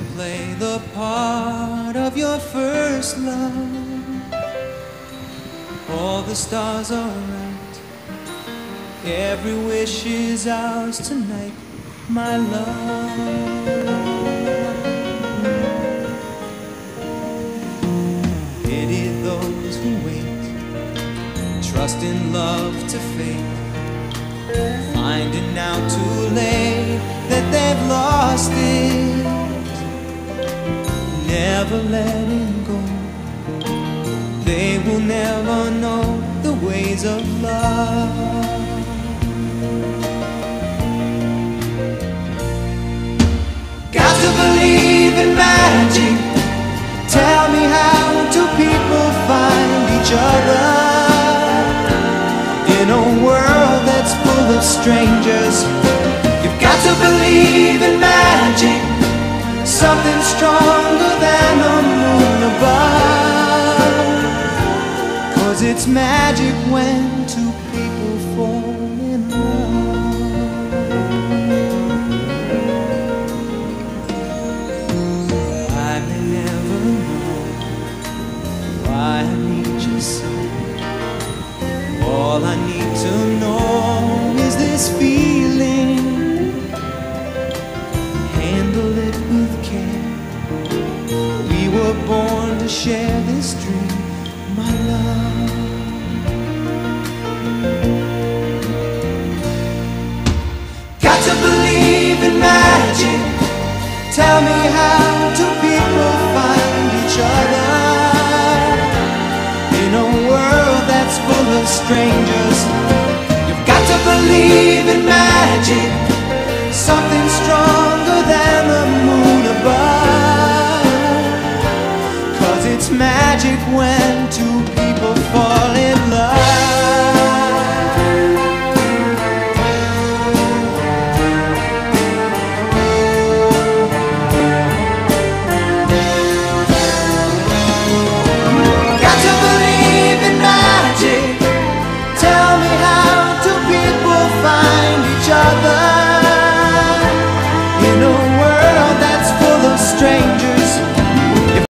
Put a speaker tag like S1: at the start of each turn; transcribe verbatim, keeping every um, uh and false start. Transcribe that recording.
S1: play the part of your first love. All the stars are right, every wish is ours tonight, my love. Pity those who wait, trust in love to fade, finding out too late that they've lost it, never letting go. They will never know the ways of love. Got to believe in magic. Tell me, how do people find each other in a world that's full of strangers? You've got to believe in magic, something stronger than the moon above. 'Cause it's magic when two people fall in love. I may never know why I need you so. All I need to know is this feeling. Handle it with care. We were born to share this dream, my love. Got to believe in magic. Tell me, how do people find each other in a world that's full of strangers? You've got to believe in magic, something stronger than the moon above. 'Cause it's magic when two people fall in love. Got to believe in magic. Tell me, how do people find each other in a world that's full of strangers?